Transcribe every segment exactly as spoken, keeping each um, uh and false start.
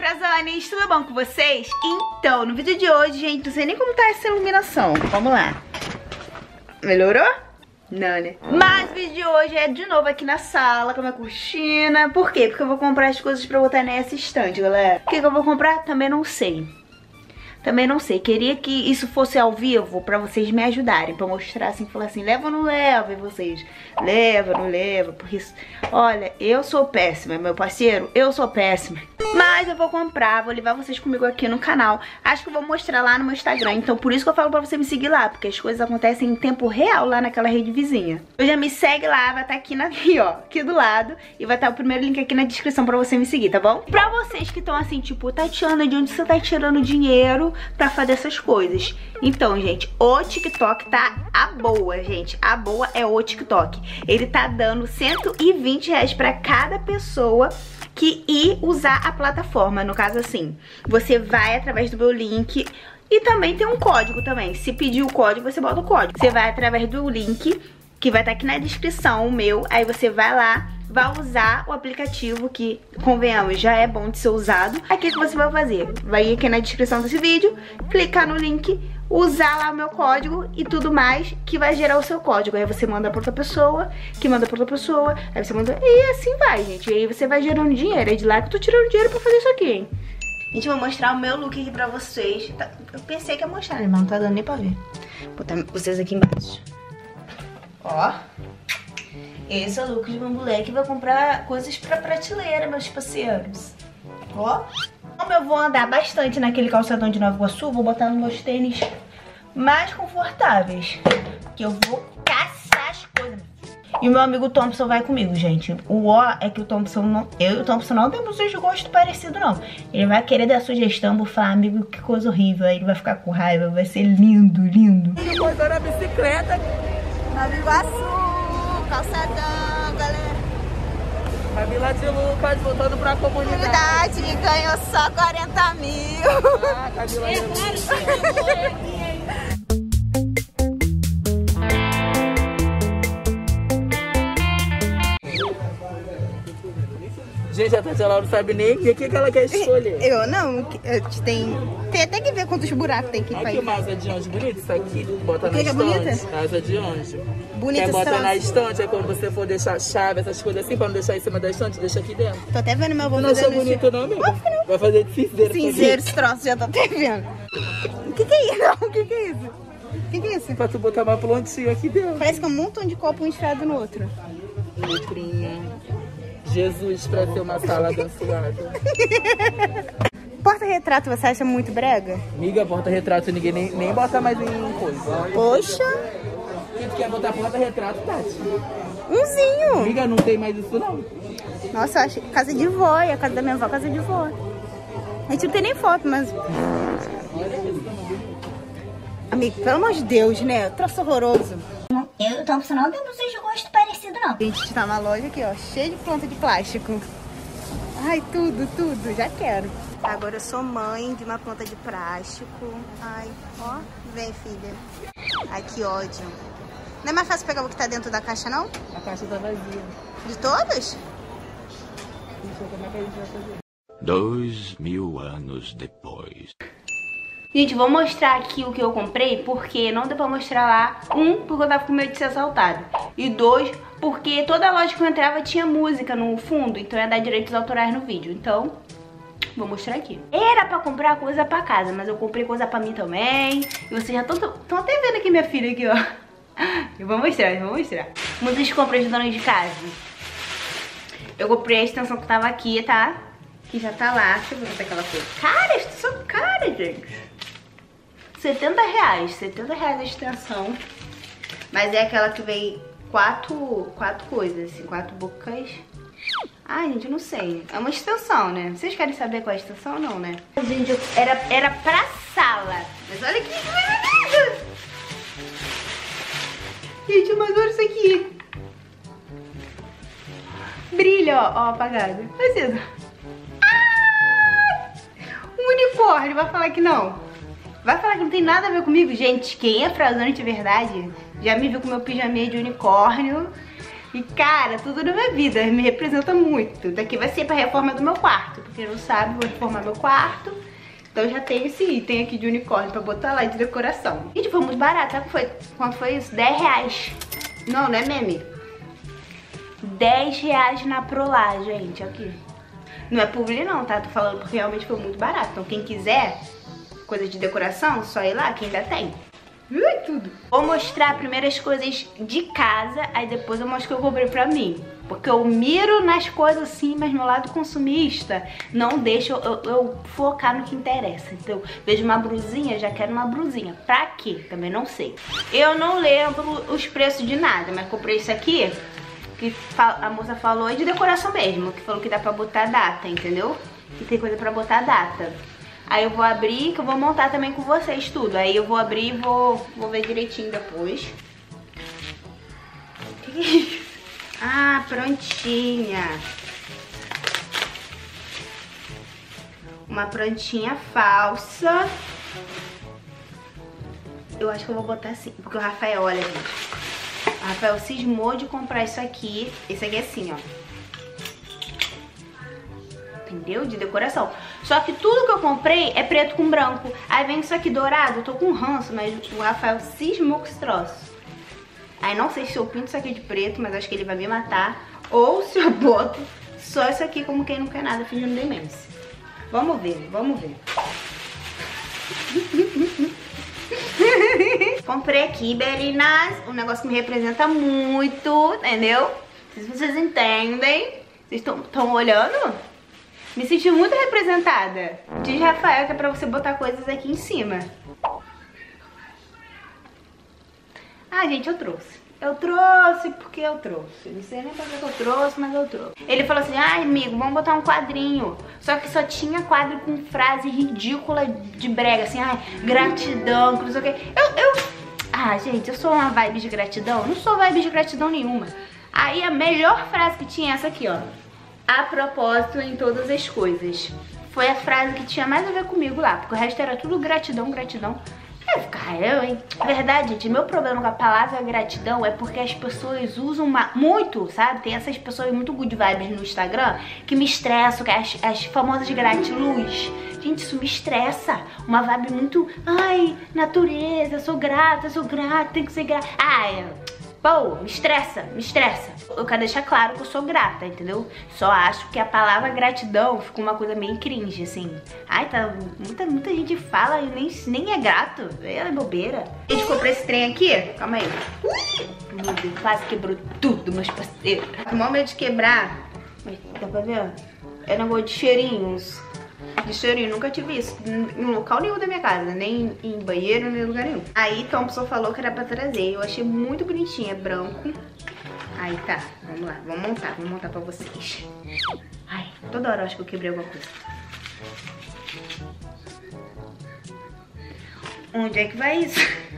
Frazanes, tudo bom com vocês? Então, no vídeo de hoje, gente, não sei nem como tá essa iluminação. Vamos lá. Melhorou? Não, né? Mas o vídeo de hoje é de novo aqui na sala, com a minha cortina. Por quê? Porque eu vou comprar as coisas pra botar nessa estante, galera. O que que eu vou comprar? Também não sei. Também não sei, queria que isso fosse ao vivo pra vocês me ajudarem, pra mostrar assim, falar assim, leva ou não leva, e vocês, leva, não leva, porque isso, olha, eu sou péssima, meu parceiro, eu sou péssima. Mas eu vou comprar, vou levar vocês comigo aqui no canal, acho que eu vou mostrar lá no meu Instagram, então por isso que eu falo pra você me seguir lá, porque as coisas acontecem em tempo real lá naquela rede vizinha. Eu já me segue lá, vai estar aqui, na, aqui, ó, aqui do lado, e vai estar o primeiro link aqui na descrição pra você me seguir, tá bom? Pra vocês que estão assim, tipo, Tatiana, de onde você tá tirando dinheiro pra fazer essas coisas? Então, gente, o TikTok tá a boa, gente. A boa é o TikTok. Ele tá dando cento e vinte reais pra cada pessoa que ir usar a plataforma. No caso, assim, você vai através do meu link e também tem um código também. Se pedir o código, você bota o código. Você vai através do link que vai estar aqui na descrição, o meu. Aí você vai lá, vai usar o aplicativo que, convenhamos, já é bom de ser usado. Aqui que você vai fazer? Vai ir aqui na descrição desse vídeo, clicar no link, usar lá o meu código e tudo mais, que vai gerar o seu código. Aí você manda pra outra pessoa, que manda pra outra pessoa, aí você manda... E assim vai, gente. E aí você vai gerando dinheiro. É de lá que eu tô tirando dinheiro pra fazer isso aqui, hein? Gente, eu vou mostrar o meu look aqui pra vocês. Eu pensei que ia mostrar, mas não tá dando nem pra ver. Vou botar vocês aqui embaixo. Ó. Esse é o look de uma mulher que vai comprar coisas pra prateleira, meus parceiros. Ó. Como eu vou andar bastante naquele calçadão de Nova Iguaçu, vou botar nos meus tênis mais confortáveis. Que eu vou caçar as coisas. E o meu amigo Thompson vai comigo, gente. O ó é que o Thompson não... Eu e o Thompson não temos os gostos parecidos, não. Ele vai querer dar sugestão, vou falar, amigo, que coisa horrível. Aí ele vai ficar com raiva, vai ser lindo, lindo. Ele botou na bicicleta. Nova Iguaçu, calçadão, galera. Camila de Lucas voltando pra comunidade. Comunidade, ganhou só quarenta mil. Ah, Camila de Lucas. Gente, a Tatiana não sabe nem o que, que ela quer escolher. Eu não, eu tem, tem até que ver quantos buracos tem aqui. Aqui uma asa de anjo bonita, isso aqui, bota na que é bonita? estante. Asa de anjo. Bonita. Quer botar na estante, é quando você for deixar chave, essas coisas assim, pra não deixar em cima da estante, deixa aqui dentro. Tô até vendo meu avô Não achou bonito não, amigo? Não. Vai fazer de cinzeiro. Cinzeiro, esse troço, já tô até vendo. O que que é isso? O que que é isso? O que que é isso? Pra tu botar uma plantinha aqui dentro. Parece que é um montão de copo um enfiado no outro. Letrinha. Jesus pra ser uma sala abençoada. Porta-retrato você acha muito brega? Amiga, porta-retrato ninguém nem, nem bota mais em coisa. Poxa. Quem quer botar porta-retrato, Tati? Umzinho. Amiga, não tem mais isso não. Nossa, eu acho casa de vó, e a casa da minha avó, casa de vó. A gente não tem nem foto, mas... Amigo, pelo amor de Deus, né? Troço horroroso. Eu e o Thompson não temos os gostos parecidos, não. A gente tá numa loja aqui, ó, cheia de planta de plástico. Ai, tudo, tudo, já quero. Agora eu sou mãe de uma planta de plástico. Ai, ó, vem, filha. Ai, que ódio. Não é mais fácil pegar o que tá dentro da caixa, não? A caixa tá vazia. De todas? Não sei como é que a gente vai fazer. Dois mil anos depois. Gente, vou mostrar aqui o que eu comprei, porque não deu pra mostrar lá. Um, porque eu tava com medo de ser assaltado. E dois, porque toda loja que eu entrava tinha música no fundo, então ia dar direitos autorais no vídeo. Então, vou mostrar aqui. Era pra comprar coisa pra casa, mas eu comprei coisa pra mim também. E vocês já estão até vendo aqui minha filha aqui, ó. Eu vou mostrar, eu vou mostrar. Muitas compras de dona de casa. Eu comprei a extensão que tava aqui, tá? Que já tá lá. Deixa eu ver quanto é que ela foi. Cara, a extensão cara, gente. setenta reais, setenta reais a extensão. Mas é aquela que vem quatro, quatro coisas, assim, quatro bocas. Ai, gente, eu não sei. É uma extensão, né? Vocês querem saber qual é a extensão ou não, né? Gente, era, era pra sala. Mas olha que lindo. Gente, mas olha isso aqui. Brilha, ó, ó, apagado. Olha isso. Ah! Um unicórnio, vai falar que não? Vai falar que não tem nada a ver comigo? Gente, quem é Frazane de verdade já me viu com meu pijaminha de unicórnio. E cara, tudo na minha vida me representa muito. Daqui vai ser pra reforma do meu quarto. Pra quem não sabe, vou reformar meu quarto. Então já tenho esse item aqui de unicórnio pra botar lá de decoração. Gente, foi muito barato, sabe foi? Quanto foi isso? dez reais. Não, não é meme. dez reais na Prolá, gente, aqui. Não é publi não, tá? Tô falando porque realmente foi muito barato. Então quem quiser coisa de decoração, só ir lá que ainda tem. Ui, tudo. Vou mostrar primeiro as coisas de casa, aí depois eu mostro o que eu comprei pra mim. Porque eu miro nas coisas assim, mas meu lado consumista não deixa eu, eu, eu focar no que interessa. Então, vejo uma brusinha, já quero uma brusinha. Pra quê? Também não sei. Eu não lembro os preços de nada, mas comprei isso aqui, que a moça falou, é de decoração mesmo, que falou que dá pra botar data, entendeu? Que tem coisa pra botar data. Aí eu vou abrir, que eu vou montar também com vocês tudo. Aí eu vou abrir e vou, vou ver direitinho depois. O que é isso? Ah, prontinha. Uma prontinha falsa. Eu acho que eu vou botar assim, porque o Rafael, olha, gente. O Rafael cismou de comprar isso aqui. Esse aqui é assim, ó. Entendeu? De decoração. Só que tudo que eu comprei é preto com branco. Aí vem isso aqui dourado, eu tô com ranço, mas o Rafael cismou com esse troço. Aí não sei se eu pinto isso aqui de preto, mas acho que ele vai me matar. Ou se eu boto só isso aqui como quem não quer nada, fingindo demência. Vamos ver, vamos ver. Comprei aqui, Berinas, um negócio que me representa muito, entendeu? Não sei se vocês entendem. Vocês estão olhando? Me senti muito representada. Diz Rafael que é pra você botar coisas aqui em cima. Ah, gente, eu trouxe. Eu trouxe porque eu trouxe. Não sei nem pra que eu trouxe, mas eu trouxe. Ele falou assim, ai, amigo, vamos botar um quadrinho. Só que só tinha quadro com frase ridícula de brega, assim, ai, gratidão, que não sei o quê. Eu, eu... Ah, gente, eu sou uma vibe de gratidão? Não sou vibe de gratidão nenhuma. Aí a melhor frase que tinha é essa aqui, ó. A propósito em todas as coisas. Foi a frase que tinha mais a ver comigo lá, porque o resto era tudo gratidão, gratidão. É, cara, eu, hein? Verdade, gente, meu problema com a palavra gratidão é porque as pessoas usam uma, muito, sabe? Tem essas pessoas muito good vibes no Instagram que me estressam, que é as, as famosas gratiluz. Gente, isso me estressa. Uma vibe muito, ai, natureza, sou grata, sou grata, tem que ser grata. Ai, pô, me estressa, me estressa. Eu quero deixar claro que eu sou grata, entendeu? Só acho que a palavra gratidão ficou uma coisa meio cringe, assim. Ai, tá, muita, muita gente fala e nem, nem é grato. É bobeira. A gente comprou esse trem aqui, calma aí. Meu Deus, quase quebrou tudo, meus parceiros. Com maior medo de quebrar. Mas dá pra ver, ó. É negócio de cheirinhos. De cheirinho, nunca tive isso em local nenhum da minha casa, nem em banheiro, nem em lugar nenhum. Aí Thompson falou que era pra trazer, eu achei muito bonitinho, é branco. Aí tá, vamos lá, vamos montar, vamos montar pra vocês. Ai, toda hora eu acho que eu quebrei alguma coisa. Onde é que vai isso?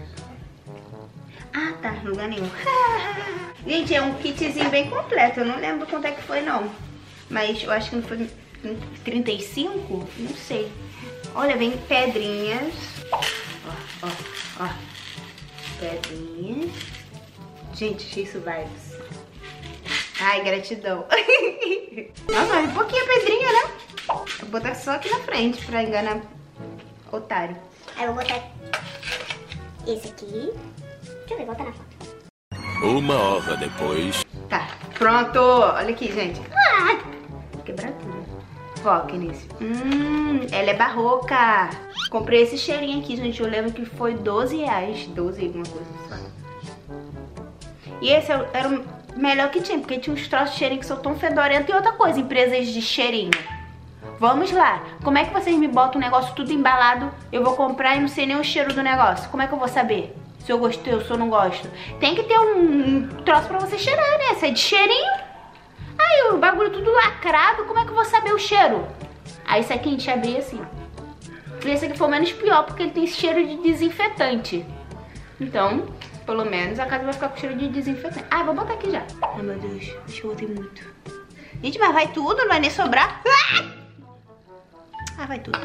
Ah, tá, lugar nenhum. Gente, é um kitzinho bem completo, eu não lembro quanto é que foi não. Mas eu acho que não foi... trinta e cinco? Não sei. Olha, vem pedrinhas. Ó, ó, ó. Pedrinhas. Gente, achei isso vibes. Ai, gratidão. Nossa, um pouquinho pedrinha, né? Vou botar só aqui na frente pra enganar otário. Aí eu vou botar esse aqui. Deixa eu ver, botar na foto. Uma hora depois. Tá, pronto. Olha aqui, gente. Ah, vou quebrar tudo. Foque nisso. Hum, ela é barroca. Comprei esse cheirinho aqui, gente. Eu lembro que foi doze reais. doze, alguma coisa assim. E esse era o melhor que tinha, porque tinha uns troços de cheirinho que são tão fedorentos. E outra coisa, empresas de cheirinho. Vamos lá. Como é que vocês me botam um negócio tudo embalado? Eu vou comprar e não sei nem o cheiro do negócio. Como é que eu vou saber se eu gostei ou se eu não gosto? Tem que ter um, um troço pra você cheirar, né? Se é de cheirinho. Aí o bagulho tudo lacrado, como é que eu vou saber o cheiro? Aí esse aqui a gente abria assim, ó. E esse aqui foi o menos pior, porque ele tem cheiro de desinfetante. Então, pelo menos a casa vai ficar com cheiro de desinfetante. Ah, vou botar aqui já. Ai, meu Deus, acho que eu botei muito. Gente, mas vai tudo, não vai nem sobrar. Ah, vai tudo.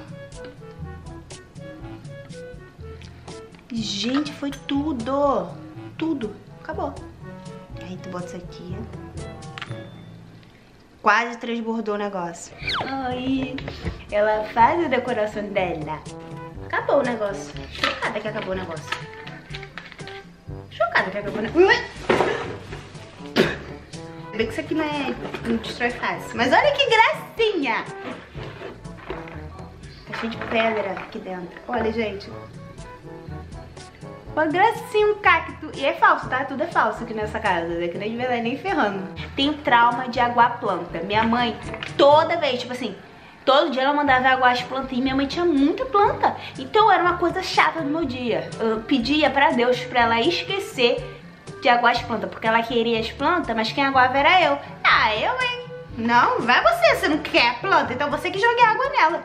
Gente, foi tudo. Tudo. Acabou. Aí tu bota isso aqui, ó. Quase transbordou o negócio. Ai, ela faz a decoração dela. Acabou o negócio. Chocada que acabou o negócio. Chocada que acabou o negócio. Bem que isso aqui não é... não destrói fácil. Mas olha que gracinha. Tá cheio de pedra aqui dentro. Olha, gente. Uma gracinha, um cacto. E é falso, tá? Tudo é falso aqui nessa casa. Aqui não é de verdade, nem ferrando. Tenho trauma de aguar planta. Minha mãe, toda vez, tipo assim, todo dia ela mandava aguar as plantas. E minha mãe tinha muita planta. Então era uma coisa chata do meu dia. Eu pedia pra Deus pra ela esquecer de aguar as plantas. Porque ela queria as plantas, mas quem aguava era eu. Ah, eu, hein? Não, vai você. Você não quer a planta, então você que jogue água nela.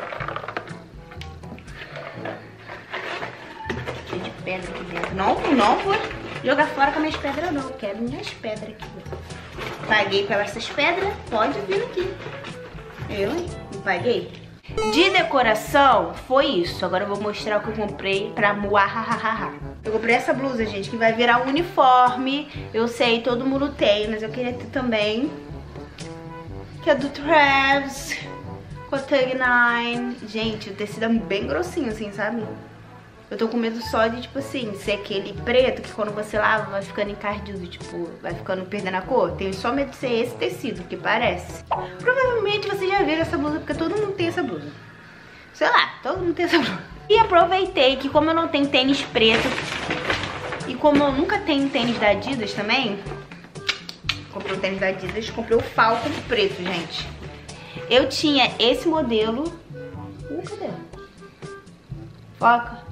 Pedra aqui dentro. Não, não vou jogar fora com minhas pedras, não. Eu quero minhas pedras aqui. Paguei pelas essas pedras, pode vir aqui. Eu, hein? Não paguei? De decoração, foi isso. Agora eu vou mostrar o que eu comprei pra muahahaha. Eu comprei essa blusa, gente, que vai virar um uniforme. Eu sei, todo mundo tem, mas eu queria ter também. Que é do Travis, com a Tag nine. Gente, o tecido é bem grossinho, assim, sabe? Eu tô com medo só de, tipo assim, ser aquele preto que quando você lava vai ficando encardido, tipo, vai ficando perdendo a cor. Tenho só medo de ser esse tecido, que parece. Provavelmente vocês já viram essa blusa, porque todo mundo tem essa blusa. Sei lá, todo mundo tem essa blusa. E aproveitei que como eu não tenho tênis preto, e como eu nunca tenho tênis da Adidas também, comprei o tênis da Adidas, comprei o Falcon preto, gente. Eu tinha esse modelo. Uh, cadê? Foca.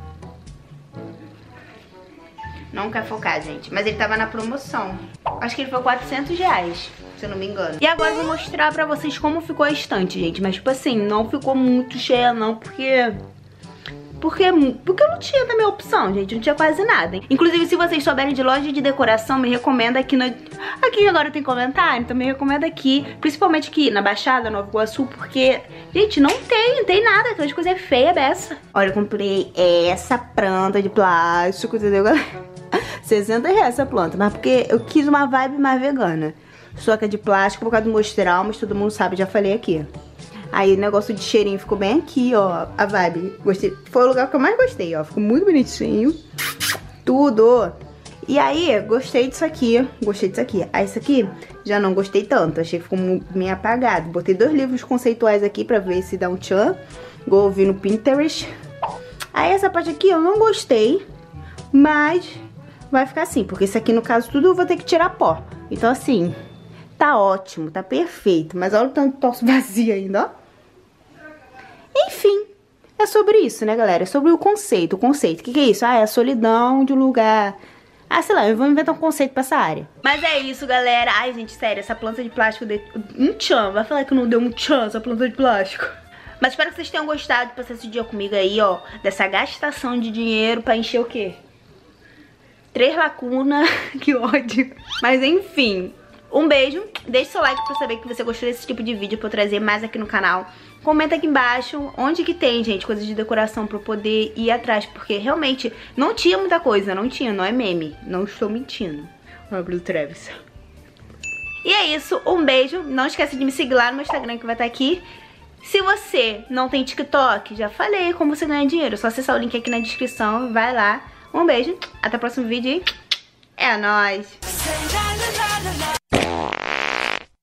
Não quer focar, gente. Mas ele tava na promoção. Acho que ele foi quatrocentos reais, se eu não me engano. E agora eu vou mostrar pra vocês como ficou a estante, gente. Mas, tipo assim, não ficou muito cheia, não, porque... Porque, porque eu não tinha também opção, gente. Não tinha quase nada. Inclusive, se vocês souberem de loja de decoração, me recomenda aqui no... Aqui agora tem comentário, então me recomenda aqui. Principalmente aqui na Baixada, Nova Iguaçu, porque... Gente, não tem, não tem nada. Aquelas coisas feias dessa. Olha, eu comprei essa planta de plástico, entendeu, galera? sessenta reais essa planta, mas porque eu quis uma vibe mais vegana. Só que é de plástico por causa dos meus traumas, todo mundo sabe, já falei aqui. Aí o negócio de cheirinho ficou bem aqui, ó, a vibe. Gostei, foi o lugar que eu mais gostei, ó, ficou muito bonitinho. Tudo. E aí, gostei disso aqui, gostei disso aqui. Aí isso aqui, já não gostei tanto, achei que ficou meio apagado. Botei dois livros conceituais aqui pra ver se dá um tchan. Igual eu vi no Pinterest. Aí essa parte aqui eu não gostei, mas... vai ficar assim, porque isso aqui, no caso, tudo eu vou ter que tirar pó. Então, assim, tá ótimo, tá perfeito. Mas olha o tanto de torso vazio ainda, ó. Enfim, é sobre isso, né, galera? É sobre o conceito. O conceito, o que, que é isso? Ah, é a solidão de um lugar... Ah, sei lá, eu vou inventar um conceito pra essa área. Mas é isso, galera. Ai, gente, sério, essa planta de plástico deu um tchan. Vai falar que não deu um tchan essa planta de plástico. Mas espero que vocês tenham gostado de passar esse dia comigo aí, ó. Dessa gastação de dinheiro pra encher o quê? Três lacunas, que ódio. Mas enfim, um beijo. Deixe seu like pra saber que você gostou desse tipo de vídeo pra eu trazer mais aqui no canal. Comenta aqui embaixo onde que tem, gente, coisas de decoração pra eu poder ir atrás. Porque realmente não tinha muita coisa, não tinha, não é meme. Não estou mentindo. Olha o Blue Travis. E é isso, um beijo. Não esqueça de me seguir lá no meu Instagram que vai estar aqui. Se você não tem TikTok, já falei como você ganha dinheiro. É só acessar o link aqui na descrição, vai lá. Um beijo, até o próximo vídeo e é nóis!